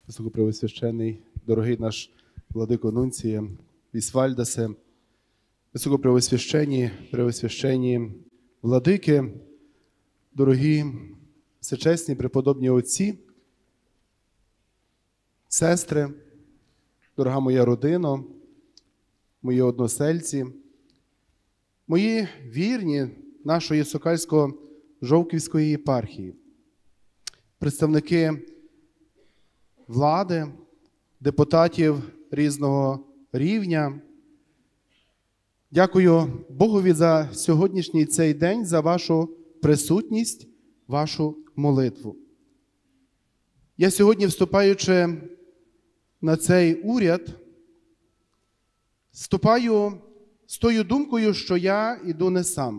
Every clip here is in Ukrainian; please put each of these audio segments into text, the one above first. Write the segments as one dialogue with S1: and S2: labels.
S1: Високопреосвященний, дорогий наш владико Нунціє, Вісвальдасе, високопреосвященні владики, дорогі всечесні преподобні отці, сестри, дорога моя родина, мої односельці, мої вірні нашої Сокальсько-Жовківської єпархії, представники влади, депутатів різного рівня. Дякую Богові за сьогоднішній цей день, за вашу присутність, вашу молитву. Я сьогодні, вступаючи на цей уряд, вступаю з тою думкою, що я йду не сам,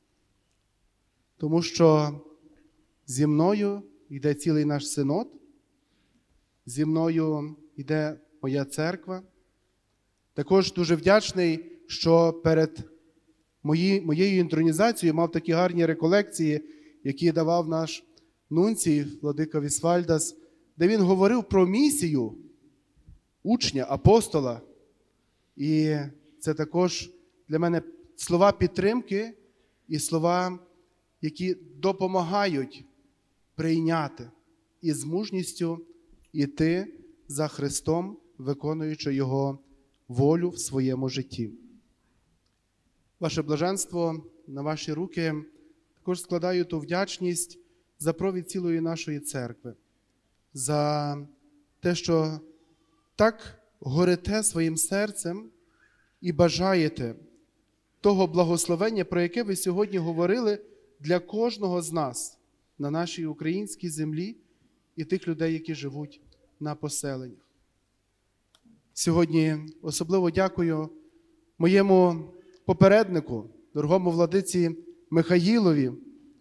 S1: тому що зі мною йде цілий наш синод, зі мною йде моя церква. Також дуже вдячний, що перед моєю інтронізацією мав такі гарні реколекції, які давав наш нунцій, владика Вісвальдас, де він говорив про місію учня, апостола. І це також для мене слова підтримки і слова, які допомагають прийняти і з мужністю іти за Христом, виконуючи Його волю в своєму житті. Ваше блаженство, на ваші руки також складаю ту вдячність за провід цілої нашої церкви, за те, що так горите своїм серцем і бажаєте того благословення, про яке ви сьогодні говорили для кожного з нас на нашій українській землі і тих людей, які живуть на поселеннях. Сьогодні особливо дякую моєму попереднику, дорогому владиці Михаїлові,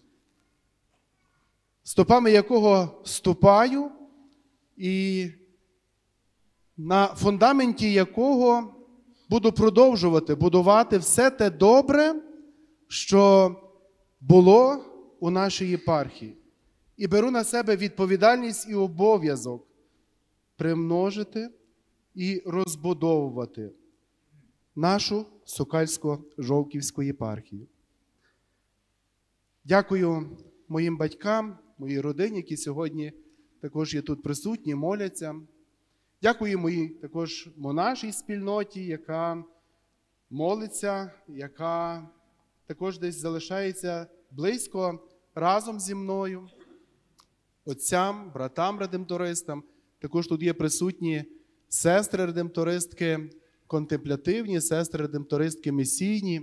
S1: стопами якого ступаю і на фундаменті якого буду продовжувати будувати все те добре, що було у нашій єпархії. І беру на себе відповідальність і обов'язок примножити і розбудовувати нашу Сокальсько-Жовківську єпархію. Дякую моїм батькам, моїй родині, які сьогодні також є тут присутні, моляться. Дякую моїй також монашій спільноті, яка молиться, яка також десь залишається близько разом зі мною. Отцям, братам редемтористам, також тут є присутні сестри-редемтористки контемплятивні, сестри-редемтористки месійні.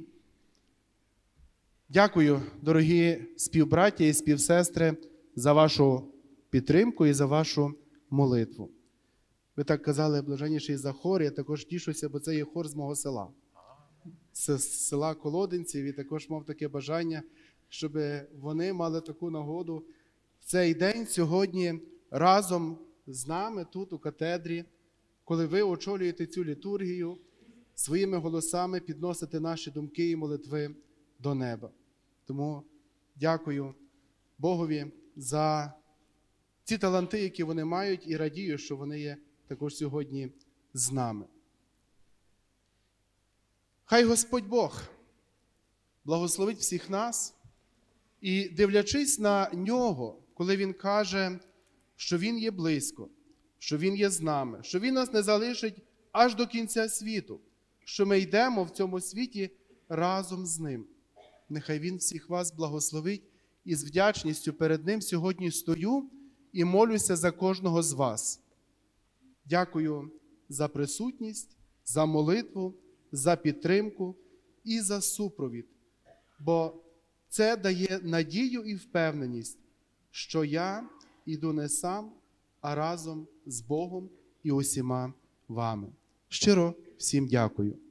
S1: Дякую, дорогі співбраття і співсестри, за вашу підтримку і за вашу молитву. Ви так казали, блаженніший за хор, я також тішуся, бо це є хор з мого села. З села Колодинців, і також мав таке бажання, щоб вони мали таку нагоду в цей день сьогодні разом з нами тут у катедрі, коли ви очолюєте цю літургію, своїми голосами підносите наші думки і молитви до неба. Тому дякую Богові за ці таланти, які вони мають, і радію, що вони є також сьогодні з нами. Хай Господь Бог благословить всіх нас і, дивлячись на Нього, коли Він каже, що Він є близько, що Він є з нами, що Він нас не залишить аж до кінця світу, що ми йдемо в цьому світі разом з Ним. Нехай Він всіх вас благословить і з вдячністю перед Ним сьогодні стою і молюся за кожного з вас. Дякую за присутність, за молитву, за підтримку і за супровід, бо це дає надію і впевненість, що я йду не сам, а разом з Богом і усіма вами. Щиро всім дякую.